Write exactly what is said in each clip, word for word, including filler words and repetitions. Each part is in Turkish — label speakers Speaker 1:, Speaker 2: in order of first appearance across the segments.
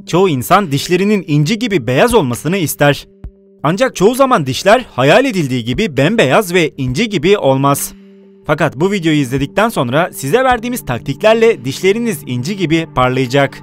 Speaker 1: Çoğu insan dişlerinin inci gibi beyaz olmasını ister. Ancak çoğu zaman dişler hayal edildiği gibi bembeyaz ve inci gibi olmaz. Fakat bu videoyu izledikten sonra size verdiğimiz taktiklerle dişleriniz inci gibi parlayacak.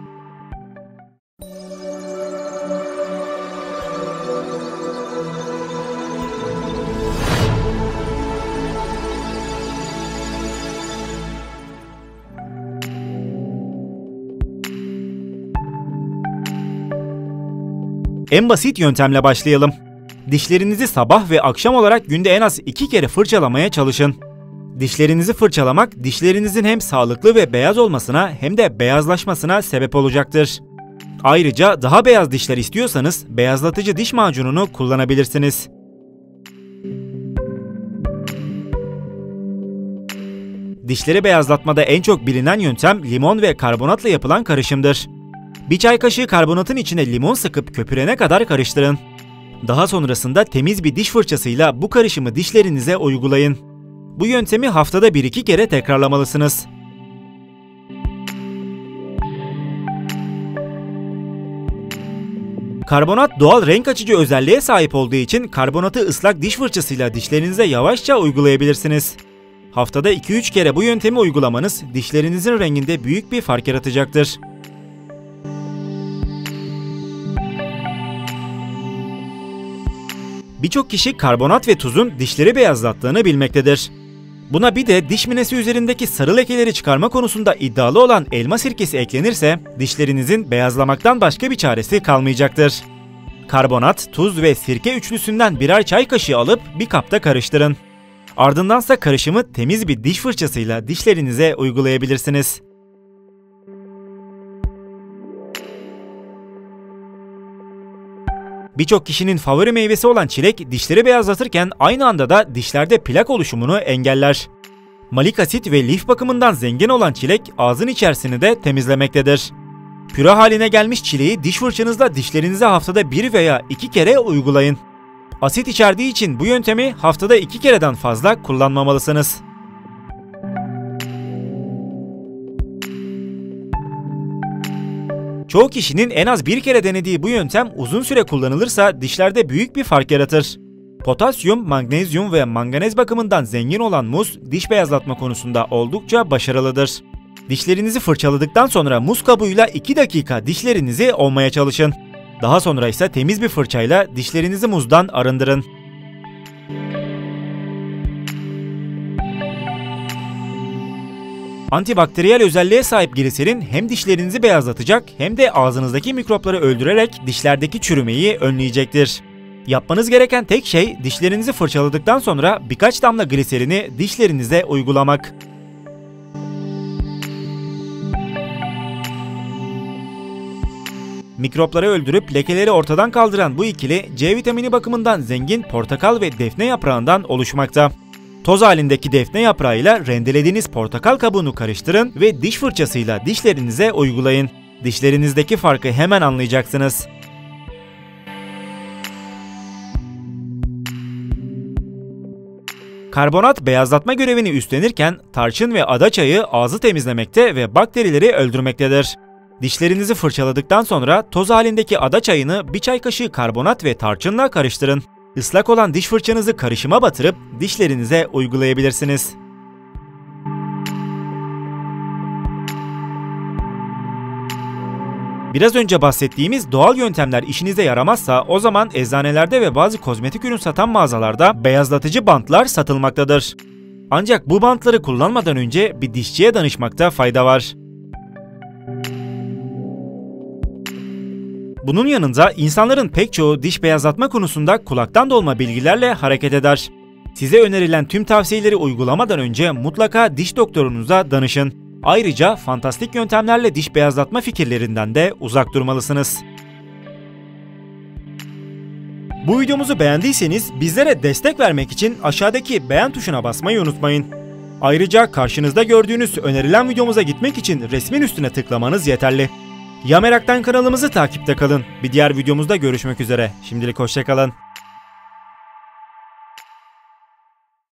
Speaker 1: En basit yöntemle başlayalım. Dişlerinizi sabah ve akşam olarak günde en az iki kere fırçalamaya çalışın. Dişlerinizi fırçalamak, dişlerinizin hem sağlıklı ve beyaz olmasına hem de beyazlaşmasına sebep olacaktır. Ayrıca daha beyaz dişler istiyorsanız beyazlatıcı diş macununu kullanabilirsiniz. Dişleri beyazlatmada en çok bilinen yöntem limon ve karbonatla yapılan karışımdır. Bir çay kaşığı karbonatın içine limon sıkıp köpürene kadar karıştırın. Daha sonrasında temiz bir diş fırçasıyla bu karışımı dişlerinize uygulayın. Bu yöntemi haftada bir iki kere tekrarlamalısınız. Karbonat doğal renk açıcı özelliğe sahip olduğu için karbonatı ıslak diş fırçasıyla dişlerinize yavaşça uygulayabilirsiniz. Haftada iki üç kere bu yöntemi uygulamanız dişlerinizin renginde büyük bir fark yaratacaktır. Birçok kişi karbonat ve tuzun dişleri beyazlattığını bilmektedir. Buna bir de diş minesi üzerindeki sarı lekeleri çıkarma konusunda iddialı olan elma sirkesi eklenirse dişlerinizin beyazlamaktan başka bir çaresi kalmayacaktır. Karbonat, tuz ve sirke üçlüsünden birer çay kaşığı alıp bir kapta karıştırın. Ardındansa karışımı temiz bir diş fırçasıyla dişlerinize uygulayabilirsiniz. Birçok kişinin favori meyvesi olan çilek dişleri beyazlatırken aynı anda da dişlerde plak oluşumunu engeller. Malik asit ve lif bakımından zengin olan çilek ağzın içerisini de temizlemektedir. Püre haline gelmiş çileği diş fırçanızla dişlerinize haftada bir veya iki kere uygulayın. Asit içerdiği için bu yöntemi haftada iki kereden fazla kullanmamalısınız. Çoğu kişinin en az bir kere denediği bu yöntem uzun süre kullanılırsa dişlerde büyük bir fark yaratır. Potasyum, magnezyum ve manganez bakımından zengin olan muz, diş beyazlatma konusunda oldukça başarılıdır. Dişlerinizi fırçaladıktan sonra muz kabuğuyla iki dakika dişlerinizi ovmaya çalışın. Daha sonra ise temiz bir fırçayla dişlerinizi muzdan arındırın. Antibakteriyel özelliğe sahip gliserin hem dişlerinizi beyazlatacak hem de ağzınızdaki mikropları öldürerek dişlerdeki çürümeyi önleyecektir. Yapmanız gereken tek şey dişlerinizi fırçaladıktan sonra birkaç damla gliserini dişlerinize uygulamak. Mikropları öldürüp lekeleri ortadan kaldıran bu ikili C vitamini bakımından zengin portakal ve defne yaprağından oluşmakta. Toz halindeki defne yaprağıyla rendelediğiniz portakal kabuğunu karıştırın ve diş fırçasıyla dişlerinize uygulayın. Dişlerinizdeki farkı hemen anlayacaksınız. Karbonat beyazlatma görevini üstlenirken tarçın ve adaçayı ağzı temizlemekte ve bakterileri öldürmektedir. Dişlerinizi fırçaladıktan sonra toz halindeki adaçayını bir çay kaşığı karbonat ve tarçınla karıştırın. Islak olan diş fırçanızı karışıma batırıp dişlerinize uygulayabilirsiniz. Biraz önce bahsettiğimiz doğal yöntemler işinize yaramazsa o zaman eczanelerde ve bazı kozmetik ürün satan mağazalarda beyazlatıcı bantlar satılmaktadır. Ancak bu bantları kullanmadan önce bir dişçiye danışmakta fayda var. Bunun yanında insanların pek çoğu diş beyazlatma konusunda kulaktan dolma bilgilerle hareket eder. Size önerilen tüm tavsiyeleri uygulamadan önce mutlaka diş doktorunuza danışın. Ayrıca fantastik yöntemlerle diş beyazlatma fikirlerinden de uzak durmalısınız. Bu videomuzu beğendiyseniz bizlere destek vermek için aşağıdaki beğen tuşuna basmayı unutmayın. Ayrıca karşınızda gördüğünüz önerilen videomuza gitmek için resmin üstüne tıklamanız yeterli. Ya Merak'tan kanalımızı takipte kalın. Bir diğer videomuzda görüşmek üzere. Şimdilik hoşça kalın.